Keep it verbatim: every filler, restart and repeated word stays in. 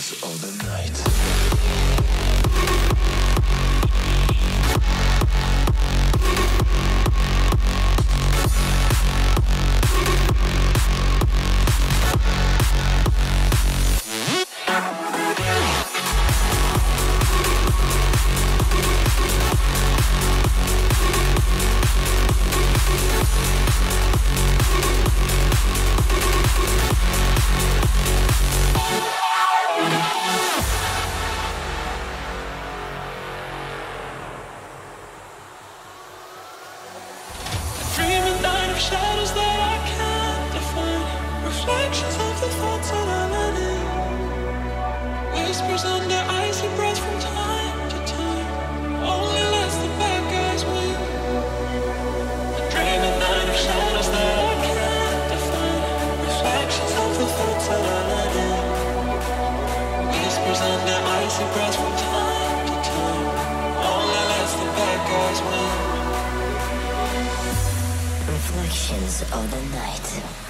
Reflections of the night. Shadows that I can't define, reflections of the thoughts that I'm letting. Whispers under icy breath from time to time, only lets the bad guys win. A dreaming night of shadows that I can't define, reflections of the thoughts that I'm letting. Whispers under icy breath from time to time, only lets the bad guys win. Reflections of the night.